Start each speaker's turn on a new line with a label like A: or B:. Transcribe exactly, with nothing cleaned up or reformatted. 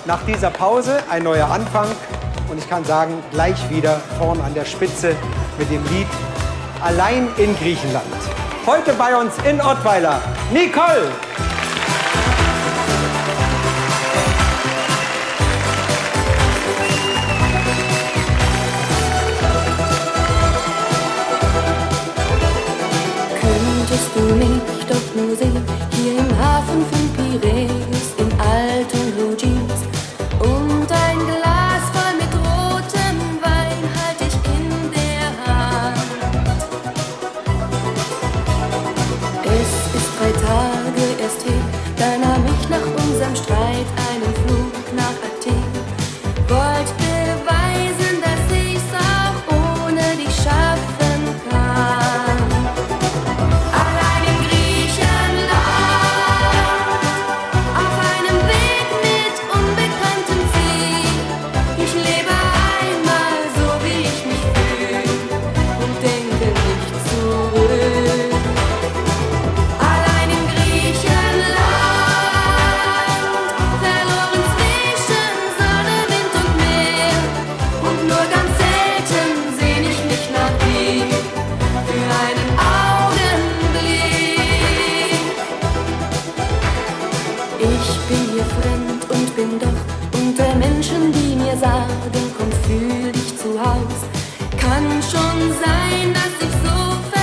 A: Nach dieser Pause ein neuer Anfang und ich kann sagen, gleich wieder vorn an der Spitze mit dem Lied Allein in Griechenland. Heute bei uns in Ottweiler, Nicole!
B: Könntest du mich doch nur sehen, hier im Hafen von Piräus, in alten Blue Jeans und ein Glas voll mit rotem Wein halte ich in der Hand. Es ist drei Tage erst her, da nahm ich nach unserem Streit einen Flug nach Athen. Wollt beweisen, dass ich's auch ohne dich schaffen kann. Allein in Griechenland, auf einem Weg mit unbekanntem Ziel. Ich lebe einmal so, wie ich mich fühl und denke nicht zurück. Allein in Griechenland, verloren zwischen Sonne, Wind und Meer. Und nur ganz selten sehn ich mich nach dir für einen Augenblick. Ich bin hier fremd und bin doch unter Menschen, die mir sagen, komm, fühl dich zu Haus. Kann schon sein, dass ich so